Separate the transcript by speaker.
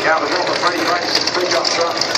Speaker 1: Yeah, we're going for 20 races. Good job, sir.